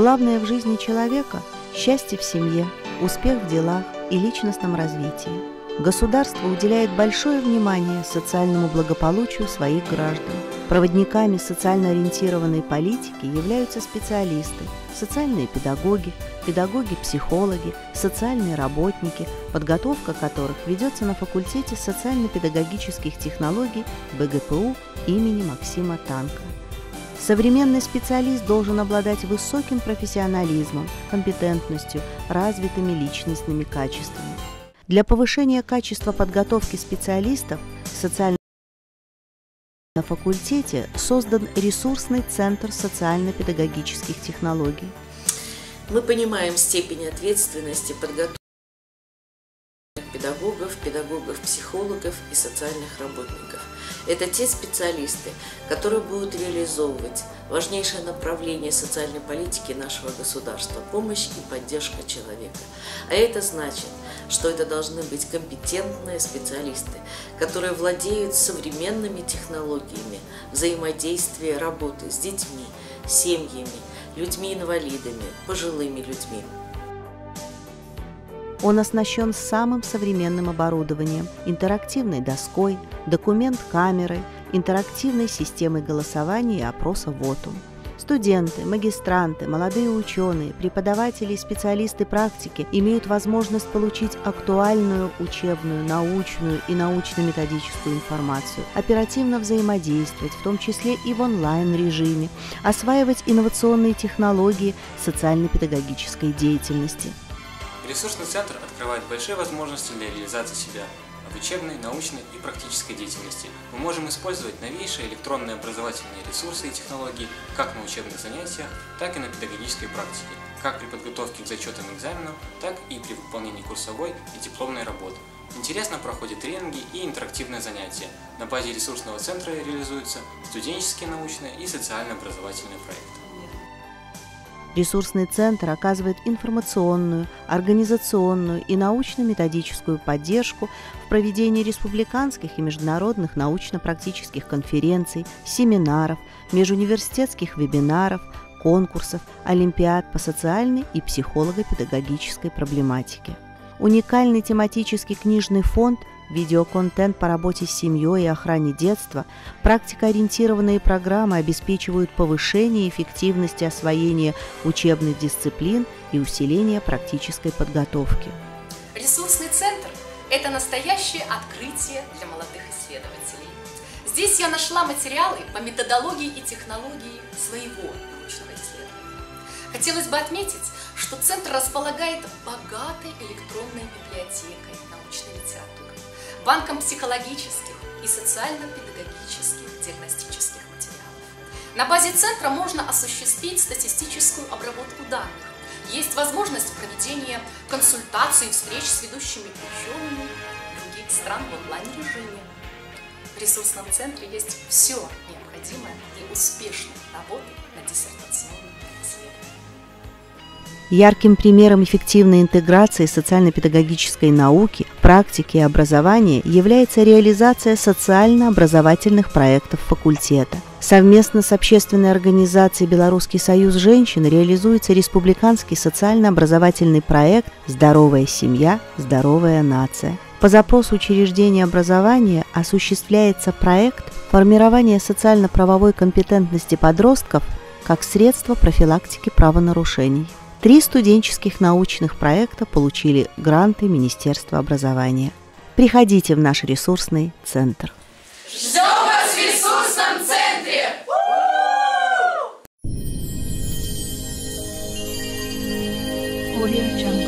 Главное в жизни человека – счастье в семье, успех в делах и личностном развитии. Государство уделяет большое внимание социальному благополучию своих граждан. Проводниками социально ориентированной политики являются специалисты, социальные педагоги, педагоги-психологи, социальные работники, подготовка которых ведется на факультете социально-педагогических технологий БГПУ имени Максима Танка. Современный специалист должен обладать высоким профессионализмом, компетентностью, развитыми личностными качествами. Для повышения качества подготовки специалистов на факультете создан ресурсный центр социально-педагогических технологий. Мы понимаем степень ответственности подготовки педагогов, и социальных работников. Это те специалисты, которые будут реализовывать важнейшее направление социальной политики нашего государства – помощь и поддержка человека. А это значит, что это должны быть компетентные специалисты, которые владеют современными технологиями взаимодействия, работы с детьми, семьями, людьми-инвалидами, пожилыми людьми. Он оснащен самым современным оборудованием, интерактивной доской, документ-камерой, интерактивной системой голосования и опроса ВОТУМ. Студенты, магистранты, молодые ученые, преподаватели и специалисты практики имеют возможность получить актуальную учебную, научную и научно-методическую информацию, оперативно взаимодействовать, в том числе и в онлайн-режиме, осваивать инновационные технологии социально-педагогической деятельности. Ресурсный центр открывает большие возможности для реализации себя в учебной, научной и практической деятельности. Мы можем использовать новейшие электронные образовательные ресурсы и технологии как на учебных занятиях, так и на педагогической практике, как при подготовке к зачетам и экзаменам, так и при выполнении курсовой и дипломной работы. Интересно проходят тренинги и интерактивные занятия. На базе ресурсного центра реализуются студенческие, научные и социально-образовательные проекты. Ресурсный центр оказывает информационную, организационную и научно-методическую поддержку в проведении республиканских и международных научно-практических конференций, семинаров, межуниверситетских вебинаров, конкурсов, олимпиад по социальной и психолого-педагогической проблематике. Уникальный тематический книжный фонд, видеоконтент по работе с семьей и охране детства, практикоориентированные программы обеспечивают повышение эффективности освоения учебных дисциплин и усиление практической подготовки. Ресурсный центр – это настоящее открытие для молодых исследователей. Здесь я нашла материалы по методологии и технологии своего научного исследования. Хотелось бы отметить, что центр располагает богатой электронной библиотекой научной литературы, банком психологических и социально-педагогических диагностических материалов. На базе центра можно осуществить статистическую обработку данных. Есть возможность проведения консультаций и встреч с ведущими учеными других стран в онлайн-режиме. В ресурсном центре есть все необходимое для успешной работы над диссертационным исследованием. Ярким примером эффективной интеграции социально-педагогической науки, практики и образования является реализация социально-образовательных проектов факультета. Совместно с общественной организацией «Белорусский союз женщин» реализуется республиканский социально-образовательный проект «Здоровая семья, здоровая нация». По запросу учреждения образования осуществляется проект формирования социально-правовой компетентности подростков как средство профилактики правонарушений. 3 студенческих научных проекта получили гранты Министерства образования. Приходите в наш ресурсный центр. Ждем вас в ресурсном центре!